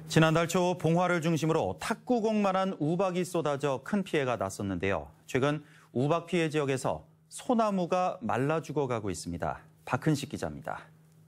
지난달 초 봉화를 중심으로 탁구공만한 우박이 쏟아져 큰 피해가 났었는데요. 최근 우박 피해 지역에서 소나무가 말라 죽어가고 있습니다. 박은식 기자입니다.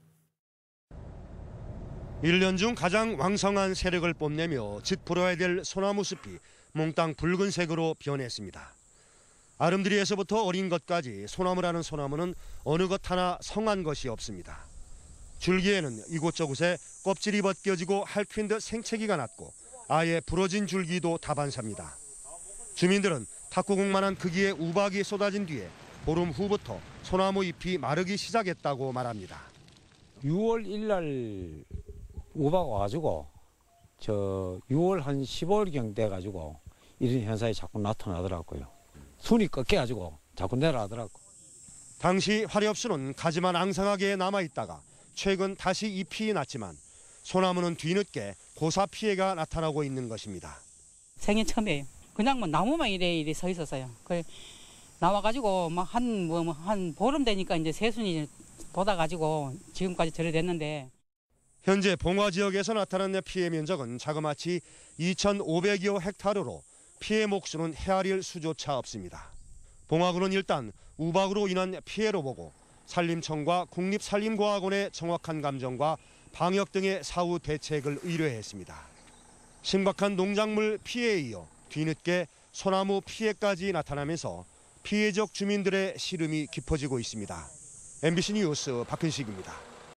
1년 중 가장 왕성한 세력을 뽐내며 짙불어야 될 소나무 숲이 몽땅 붉은색으로 변했습니다. 아름드리에서부터 어린 것까지 소나무라는 소나무는 어느 것 하나 성한 것이 없습니다. 줄기에는 이곳저곳에 껍질이 벗겨지고 핥힌 듯 생채기가 났고 아예 부러진 줄기도 다반사입니다. 주민들은 탁구공만한 크기의 우박이 쏟아진 뒤에 보름 후부터 소나무 잎이 마르기 시작했다고 말합니다. 6월 1일 우박 와가지고 6월 한 15일경 돼가지고 이런 현상이 자꾸 나타나더라고요. 순이 꺾여가지고 자꾸 내려가더라고. 당시 화렵수는 가지만 앙상하게 남아있다가 최근 다시 잎이 났지만 소나무는 뒤늦게 고사 피해가 나타나고 있는 것입니다. 생애 처음이에요. 그냥 뭐 나무만 이래 서 있었어요. 그 나와가지고 한 보름 되니까 이제 새순이 돋아가지고 지금까지 저래 됐는데. 현재 봉화 지역에서 나타난 피해 면적은 자그마치 2,500여 헥타르로 피해 목수는 헤아릴 수조차 없습니다. 봉화군은 일단 우박으로 인한 피해로 보고 산림청과 국립산림과학원의 정확한 감정과 방역 등의 사후 대책을 의뢰했습니다. 심각한 농작물 피해에 이어 뒤늦게 소나무 피해까지 나타나면서 피해 지역 주민들의 시름이 깊어지고 있습니다. MBC 뉴스 박은식입니다.